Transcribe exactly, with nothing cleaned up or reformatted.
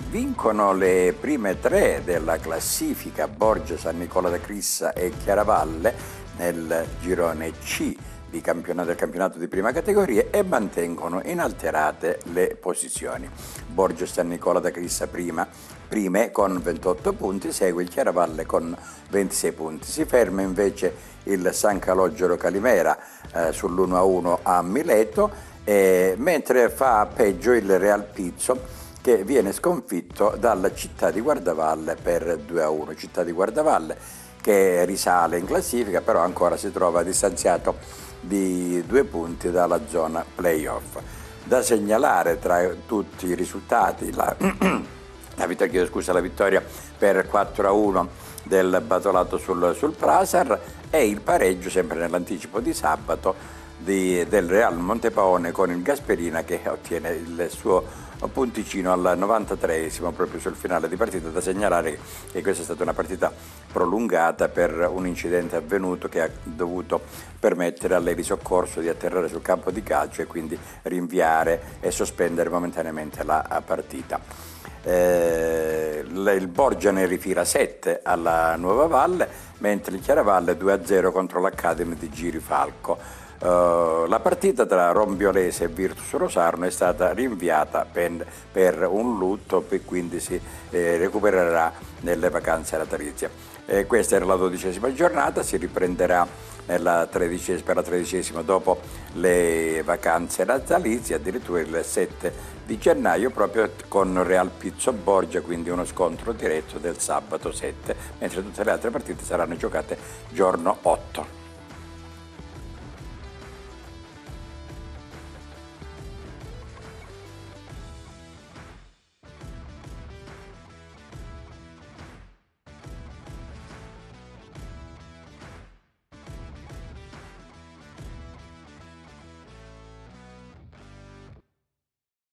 Vincono le prime tre della classifica Borgia, San Nicola da Crissa e Chiaravalle nel girone C di campionato, del campionato di prima categoria e mantengono inalterate le posizioni. Borgia e San Nicola da Crissa prima, prime con ventotto punti, segue il Chiaravalle con ventisei punti. Si ferma invece il San Calogero Calimera eh, sull'uno a uno a Mileto, eh, mentre fa peggio il Real Pizzo, che viene sconfitto dalla Città di Guardavalle per due a uno. Città di Guardavalle che risale in classifica, però ancora si trova distanziato di due punti dalla zona playoff. Da segnalare tra tutti i risultati la, la, vittoria, scusa, la vittoria per quattro a uno del Batolato sul, sul Prasar e il pareggio sempre nell'anticipo di sabato di, del Real Montepaone con il Gasperina, che ottiene il suo punticino al novantatreesimo proprio sul finale di partita. Da segnalare che questa è stata una partita prolungata per un incidente avvenuto che ha dovuto permettere all'Eli Soccorso di atterrare sul campo di calcio e quindi rinviare e sospendere momentaneamente la partita. Eh, il Borgia ne rifila sette alla Nuova Valle, mentre il Chiaravalle due a zero contro l'Academy di Girifalco. Uh, la partita tra Rombiolese e Virtus Rosarno è stata rinviata per, per un lutto e quindi si eh, recupererà nelle vacanze natalizie. Eh, questa era la dodicesima giornata, si riprenderà nella tredicesima, per la tredicesima dopo le vacanze natalizie, addirittura il sette di gennaio proprio con Real Pizzo Borgia, quindi uno scontro diretto del sabato sette, mentre tutte le altre partite saranno giocate giorno otto.